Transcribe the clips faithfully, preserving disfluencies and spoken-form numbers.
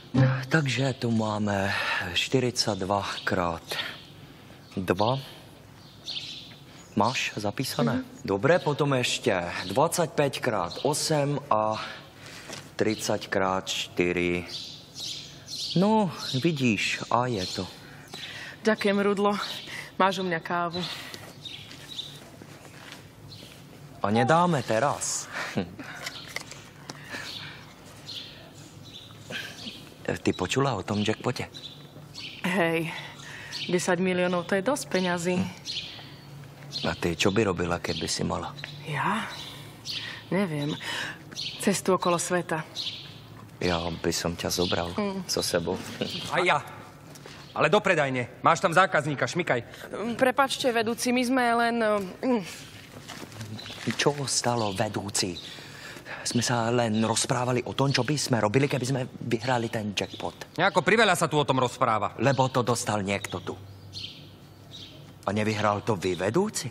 Takže tu máme štyridsaťdva krát dva. Máš zapísané? Mm-hmm. Dobre, potom ešte dvadsaťpäť krát osem a tridsať krát štyri. No, vidíš, a je to. Ďakujem, Rudlo. Máš u mňa kávu. A nedáme teraz. Ty počula o tom jackpote? Hej, desať miliónov, to je dosť peňazí. A ty, čo by robila, keby si mala? Ja? Neviem. Cestu okolo sveta. Ja by som ťa zobral mm. so sebou. A ja. Ale do predajne. Máš tam zákazníka, šmykaj. Prepačte, vedúci, my sme len... Mm. Čo stalo, vedúci? Sme sa len rozprávali o tom, čo by sme robili, keby sme vyhrali ten jackpot. Nejako priveľa sa tu o tom rozpráva. Lebo to dostal niekto tu. A nevyhral to vy, vedúci?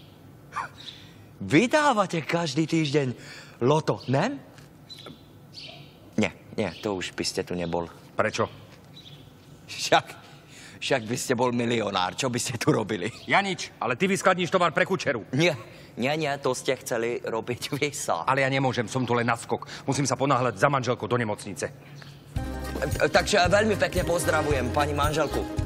Vydávate každý týždeň loto, ne? Nie, nie, to už by ste tu nebol. Prečo? Však, však by ste bol milionár. Čo by ste tu robili? Ja nič, ale ty vyskladníš tovar pre kučeru. Nie. Nie, nie, to ste chceli robiť vy sa. Ale ja nemôžem, som tu len na skok. Musím sa ponáhľať za manželkou do nemocnice. Takže veľmi pekne pozdravujem pani manželku.